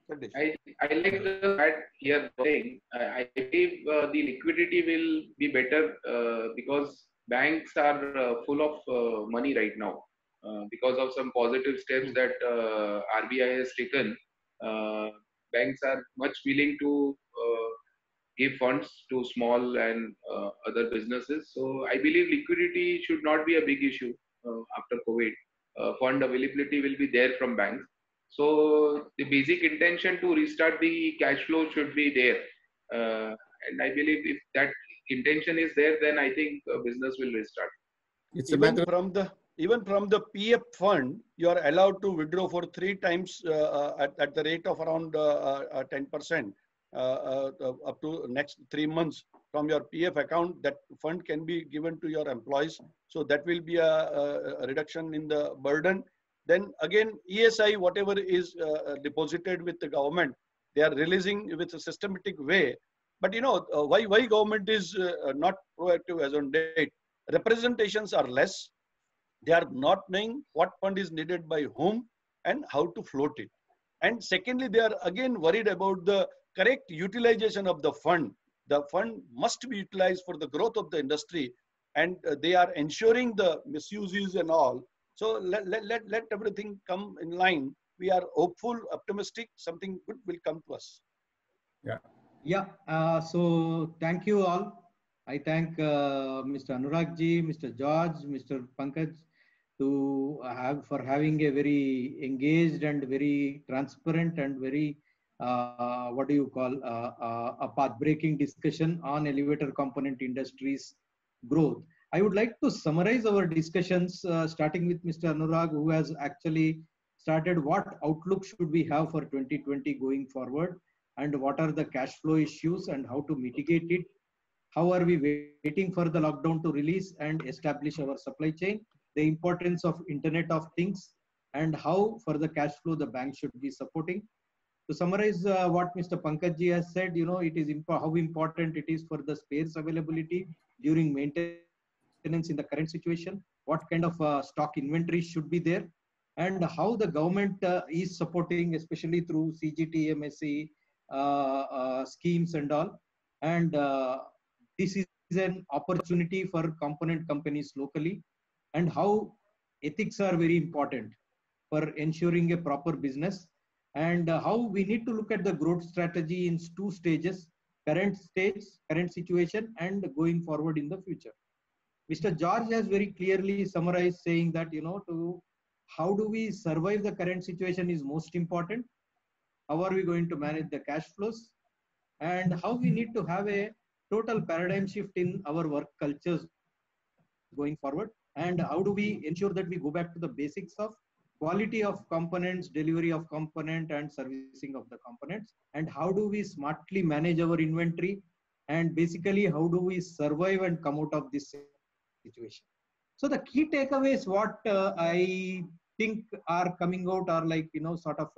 I like the fact here saying I believe the liquidity will be better because banks are full of money right now because of some positive steps that RBI has taken. Uh, Banks are much willing to give funds to small and other businesses. So I believe liquidity should not be a big issue after COVID. Fund availability will be there from banks. So the basic intention to restart the cash flow should be there. And I believe if that intention is there, then I think business will restart. It's a matter of Even from the PF fund, you are allowed to withdraw for 3 times at the rate of around 10%. Up to next 3 months from your PF account, that fund can be given to your employees. So that will be a reduction in the burden. Then again, ESI, whatever is deposited with the government, they are releasing with a systematic way. But why government is not proactive as on date? Representations are less. They are not knowing what fund is needed by whom and how to float it. And secondly, they are again worried about the correct utilization of the fund. The fund must be utilized for the growth of the industry, and they are ensuring the misuses and all. So let everything come in line. We are hopeful, optimistic, something good will come to us. Yeah. Yeah. So thank you all. I thank Mr. Anurag ji, Mr. George, Mr. Pankaj for having a very engaged and very transparent and very a path-breaking discussion on elevator component industries growth. I would like to summarize our discussions, starting with Mr. Anurag, who has actually started what outlook should we have for 2020 going forward, and what are the cash flow issues and how to mitigate it. How are we waiting for the lockdown to release and establish our supply chain? The importance of Internet of Things, and how for the cash flow the bank should be supporting. To summarize what Mr. Pankaj ji has said, it is how important it is for the spares availability during maintenance in the current situation, what kind of stock inventory should be there, and how the government is supporting, especially through CGT, MSC schemes and all. And this is an opportunity for component companies locally, and how ethics are very important for ensuring a proper business, and how we need to look at the growth strategy in 2 stages: current stage, current situation, and going forward in the future. Mr. George has very clearly summarized, saying that how do we survive the current situation is most important. How are we going to manage the cash flows, and how we need to have a total paradigm shift in our work cultures going forward, and how do we ensure that we go back to the basics of quality of components, delivery of component, and servicing of the components, and how do we smartly manage our inventory, and basically how do we survive and come out of this situation. So the key takeaways what I think are coming out are like sort of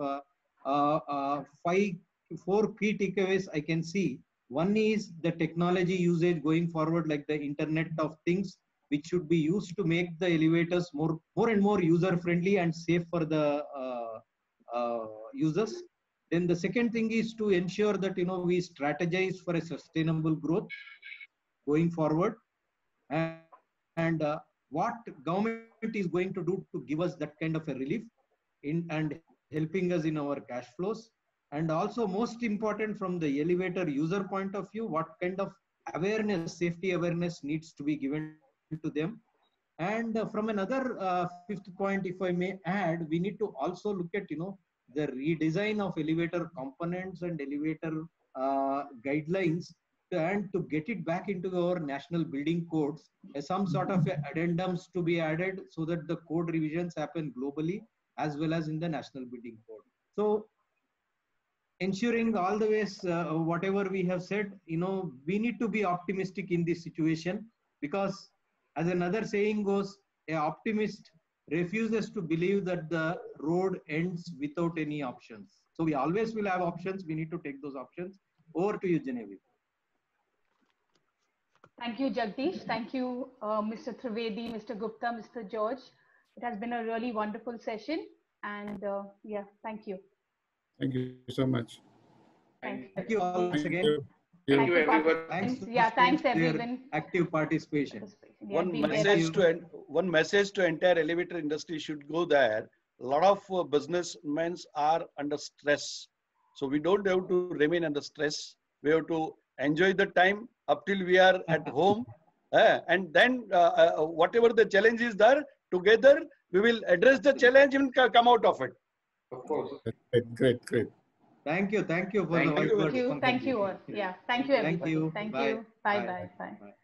4 key takeaways I can see. One is the technology usage going forward, like the Internet of Things, which should be used to make the elevators more and more user friendly and safe for the users. Then the second thing is to ensure that we strategize for a sustainable growth going forward, and what government is going to do to give us that kind of a relief and helping us in our cash flows. And also most important from the elevator user point of view, what kind of awareness, safety awareness needs to be given to them. And from another 5th point, if I may add, we need to also look at the redesign of elevator components and elevator guidelines, and to get it back into our national building codes, some sort of addendums to be added, so that the code revisions happen globally as well as in the national building code. So ensuring all the ways, whatever we have said, we need to be optimistic in this situation, because as another saying goes, an optimist refuses to believe that the road ends without any options. So we always will have options. We need to take those options. Over to you, Genevieve. Thank you, Jagdish. Thank you, Mr. Trivedi, Mr. Gupta, Mr. George. It has been a really wonderful session. And yeah, thank you. Thank you so much. Thank you all once again. Thank you, everyone. Thanks, Yeah, thanks everyone. Active participation. Yeah, One be message to entire elevator industry should go there. A lot of businessmen are under stress, so we don't have to remain under stress. We have to enjoy the time up till we are at home, and then whatever the challenge is there, together we will address the challenge and come out of it. Of course. Great. Thank you for Thank the you. wise words. Thank you all. Yeah, thank you everybody. Thank you. Thank Bye. you. Bye. Bye.